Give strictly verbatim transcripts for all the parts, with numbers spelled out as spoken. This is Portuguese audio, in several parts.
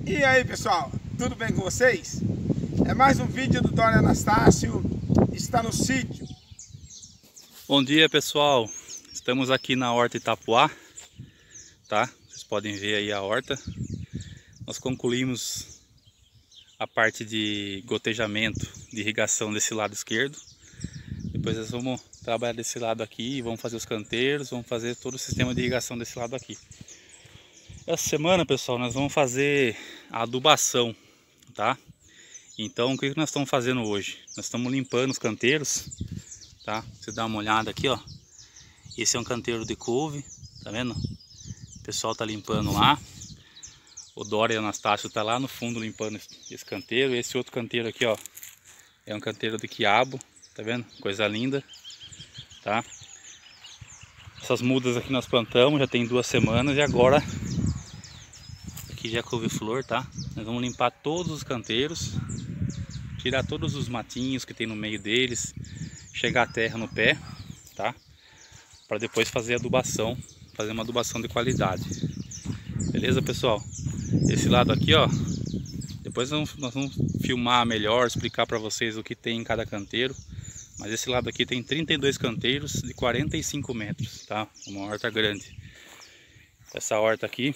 E aí pessoal, tudo bem com vocês? É mais um vídeo do Dória Anastácio, está no sítio. Bom dia pessoal, estamos aqui na horta Itapuá, tá? Vocês podem ver aí a horta. Nós concluímos a parte de gotejamento, de irrigação desse lado esquerdo. Depois nós vamos trabalhar desse lado aqui, vamos fazer os canteiros, vamos fazer todo o sistema de irrigação desse lado aqui. Essa semana, pessoal, nós vamos fazer a adubação, tá? Então, o que nós estamos fazendo hoje? Nós estamos limpando os canteiros, tá? Você dá uma olhada aqui, ó. Esse é um canteiro de couve, tá vendo? O pessoal tá limpando lá. O Dória e o Anastácio tá lá no fundo limpando esse canteiro. Esse outro canteiro aqui, ó, é um canteiro de quiabo, tá vendo? Coisa linda, tá? Essas mudas aqui nós plantamos já tem duas semanas e agora aqui já é couve-flor, tá? Nós vamos limpar todos os canteiros, tirar todos os matinhos que tem no meio deles, chegar a terra no pé, tá? Para depois fazer adubação, fazer uma adubação de qualidade. Beleza, pessoal? Esse lado aqui, ó, depois nós vamos, nós vamos filmar melhor, explicar para vocês o que tem em cada canteiro. Mas esse lado aqui tem trinta e dois canteiros de quarenta e cinco metros, tá? Uma horta grande. Essa horta aqui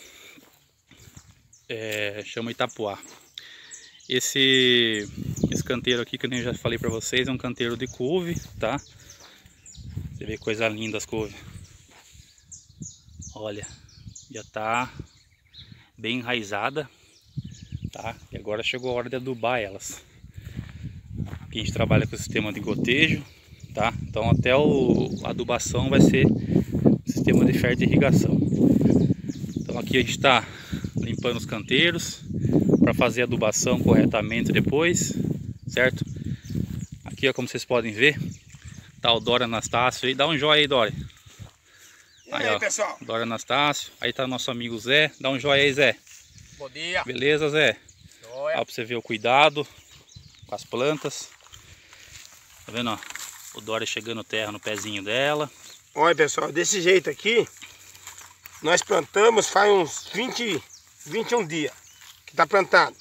é, chama Itapuá. Esse, esse canteiro aqui, que eu já falei para vocês, é um canteiro de couve, tá? Você vê coisa linda as couves. Olha, já tá bem enraizada, tá? E agora chegou a hora de adubar elas. Aqui a gente trabalha com o sistema de gotejo, tá? Então até o, a adubação vai ser o sistema de fertirrigação. Então aqui a gente está limpando os canteiros para fazer a adubação corretamente depois, certo? Aqui, ó, como vocês podem ver, tá o Dória Anastácio aí. Dá um joinha aí, Dória. E aí, aí ó, pessoal? Dória Anastácio. Aí tá o nosso amigo Zé. Dá um joinha aí, Zé. Bom dia. Beleza, Zé? Joia. Ó, pra você ver o cuidado com as plantas. Tá vendo, ó? O Dória chegando terra no pezinho dela. Olha, pessoal, desse jeito aqui, nós plantamos faz uns vinte, vinte e um dias que tá plantado.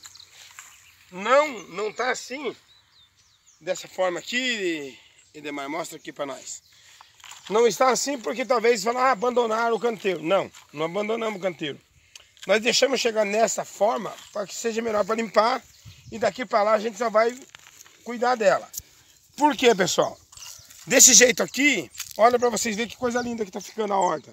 Não, não tá assim, dessa forma aqui, Edemar, mostra aqui para nós. Não está assim porque talvez falar, ah, abandonaram o canteiro. Não, não abandonamos o canteiro. Nós deixamos chegar nessa forma para que seja melhor para limpar e daqui para lá a gente só vai cuidar dela. Por quê, pessoal? Desse jeito aqui, olha para vocês verem que coisa linda que tá ficando a horta.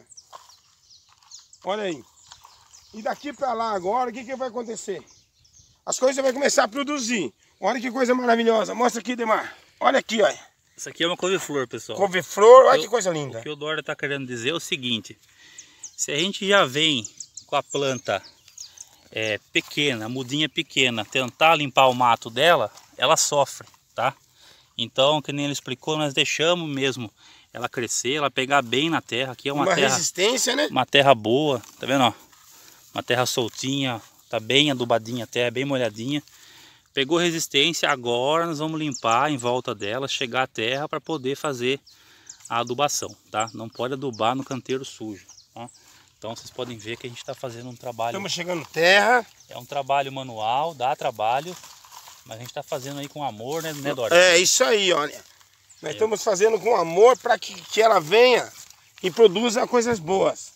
Olha aí. E daqui para lá agora, o que, que vai acontecer? As coisas vão começar a produzir. Olha que coisa maravilhosa. Mostra aqui, Demar. Olha aqui, olha. Isso aqui é uma couve-flor, pessoal. Couve-flor, olha que coisa linda. O que o Dória tá querendo dizer é o seguinte. Se a gente já vem com a planta é, pequena, a mudinha pequena, tentar limpar o mato dela, ela sofre, tá? Então, que nem ele explicou, nós deixamos mesmo ela crescer, ela pegar bem na terra. Aqui é uma, uma terra, resistência, né? Uma terra boa, tá vendo, ó? Uma terra soltinha, tá bem adubadinha a terra, bem molhadinha. Pegou resistência, agora nós vamos limpar em volta dela, chegar a terra para poder fazer a adubação, tá? Não pode adubar no canteiro sujo, tá? Então vocês podem ver que a gente está fazendo um trabalho... Estamos chegando terra. É um trabalho manual, dá trabalho, mas a gente está fazendo aí com amor, né, né, Dória? É isso aí, olha. Nós é. estamos fazendo com amor para que, que ela venha e produza coisas boas.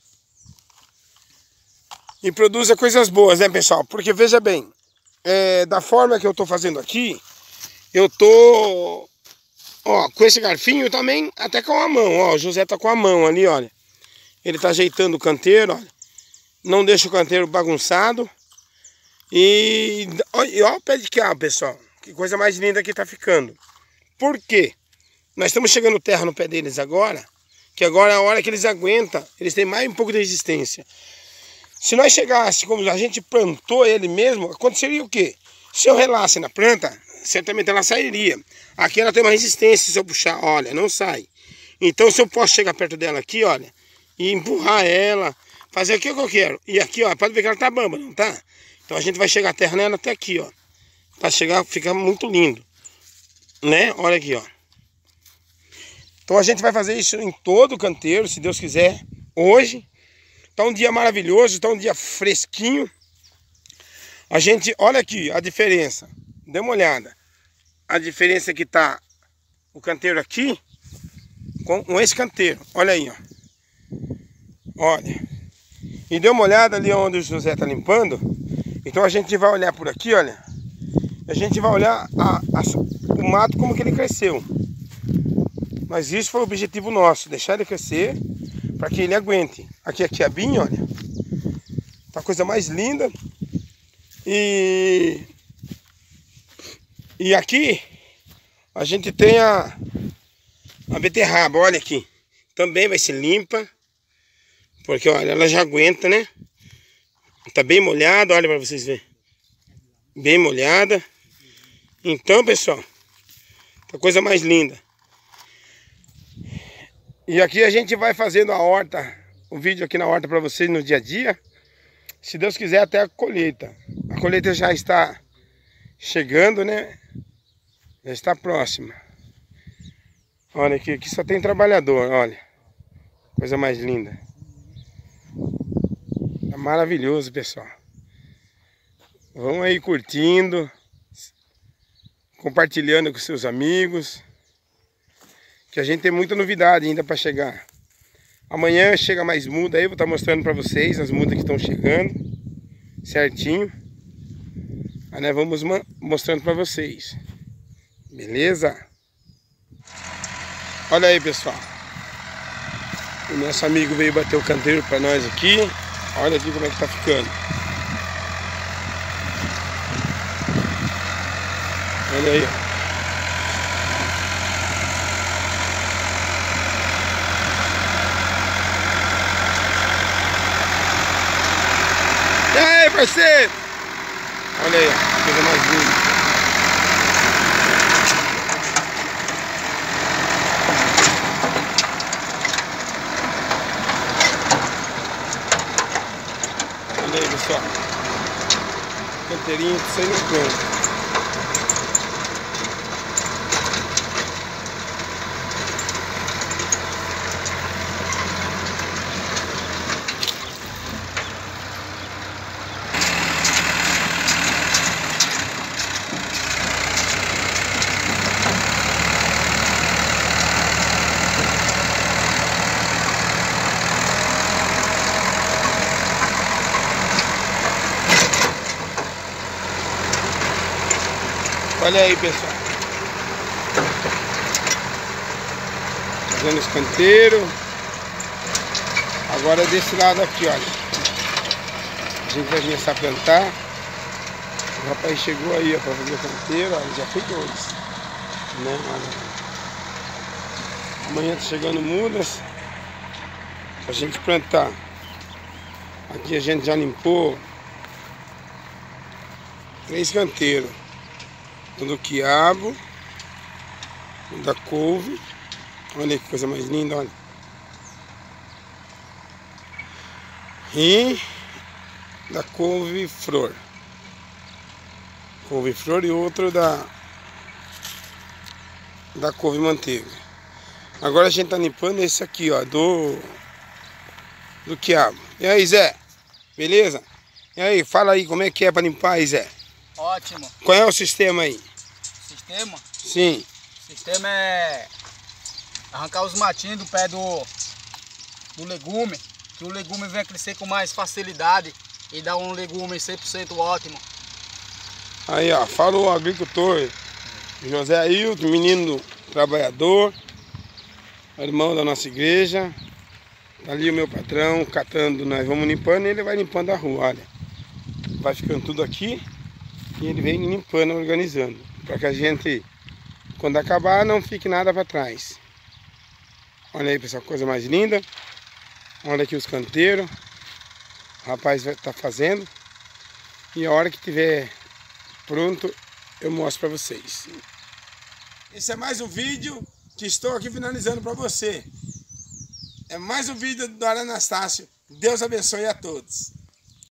E produza coisas boas, né, pessoal? Porque veja bem, é, da forma que eu estou fazendo aqui, eu tô, ó, com esse garfinho também, até com a mão, ó. O José tá com a mão ali, olha. Ele tá ajeitando o canteiro, olha. Não deixa o canteiro bagunçado. E olha, olha o pé de quiabo, pessoal. Que coisa mais linda que tá ficando. Por quê? Nós estamos chegando terra no pé deles agora, que agora é a hora que eles aguentam, eles têm mais um pouco de resistência. Se nós chegasse como a gente plantou ele mesmo, aconteceria o quê? Se eu relasse na planta, certamente ela sairia. Aqui ela tem uma resistência, se eu puxar, olha, não sai. Então se eu posso chegar perto dela aqui, olha, e empurrar ela, fazer o que eu quero. E aqui, ó, pode ver que ela tá bamba, não tá? Então a gente vai chegar a terra nela até aqui, ó. Para chegar, ficar muito lindo. Né? Olha aqui, ó. Então a gente vai fazer isso em todo o canteiro, se Deus quiser, hoje. Tá um dia maravilhoso, tá um dia fresquinho. A gente, olha aqui a diferença. Dê uma olhada. A diferença que tá o canteiro aqui com, com esse canteiro. Olha aí, ó. Olha. E dê uma olhada ali onde o José tá limpando. Então a gente vai olhar por aqui, olha. A gente vai olhar a, a, o mato como que ele cresceu. Mas isso foi o objetivo nosso, deixar ele crescer para que ele aguente. Aqui a quiabinha, olha. Tá a coisa mais linda. E, e aqui a gente tem a, a beterraba, olha aqui. Também vai ser limpa. Porque olha, ela já aguenta, né? Tá bem molhada, olha para vocês verem. Bem molhada. Então, pessoal, tá a coisa mais linda. E aqui a gente vai fazendo a horta, o vídeo aqui na horta para vocês no dia a dia. Se Deus quiser, até a colheita. A colheita já está chegando, né? Já está próxima. Olha aqui, aqui só tem trabalhador, olha. Coisa mais linda. Tá maravilhoso, pessoal. Vão aí curtindo, compartilhando com seus amigos. Que a gente tem muita novidade ainda para chegar. Amanhã chega mais muda aí, vou estar mostrando para vocês as mudas que estão chegando. Certinho. Aí nós vamos mostrando para vocês. Beleza? Olha aí, pessoal. O nosso amigo veio bater o canteiro para nós aqui. Olha aqui como é que tá ficando. Olha aí, ó. E aí, parceiro? Olha aí, ó, coisa mais linda. Olha aí, pessoal. Canteirinho saindo pronto. Olha aí, pessoal. Fazendo os canteiros. Agora desse lado aqui, olha. A gente vai começar a plantar. O rapaz chegou aí, ó, para fazer o canteiro. Olha, já foi dois. Né? Amanhã tá chegando mudas pra gente plantar. Aqui a gente já limpou três canteiros. Do quiabo, da couve. Olha que coisa mais linda, olha. E da couve-flor. Couve-flor e outro da da couve-manteiga. Agora a gente tá limpando esse aqui, ó, do do quiabo. E aí, Zé? Beleza? E aí, fala aí como é que é para limpar aí, Zé? Ótimo. Qual é o sistema aí? Sistema? Sim. O sistema é arrancar os matinhos do pé do, do legume, que o legume vem a crescer com mais facilidade e dá um legume cem por cento ótimo. Aí, ó, falou o agricultor José Ailton, menino trabalhador, irmão da nossa igreja. Tá ali o meu patrão catando, nós vamos limpando e ele vai limpando a rua, olha. Vai ficando tudo aqui e ele vem limpando, organizando. Para que a gente, quando acabar, não fique nada para trás. Olha aí, pessoal, coisa mais linda. Olha aqui os canteiros. O rapaz vai estar fazendo. E a hora que tiver pronto, eu mostro para vocês. Esse é mais um vídeo que estou aqui finalizando para você. É mais um vídeo do Anastácio. Deus abençoe a todos.